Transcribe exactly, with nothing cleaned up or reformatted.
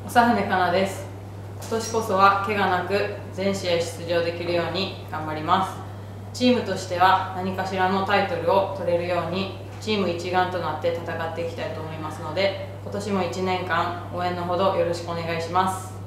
長船香奈です。今年こそは怪我なく全試合出場できるように頑張ります。チームとしては何かしらのタイトルを取れるようにチーム一丸となって戦っていきたいと思いますので、今年もいちねんかん応援のほどよろしくお願いします。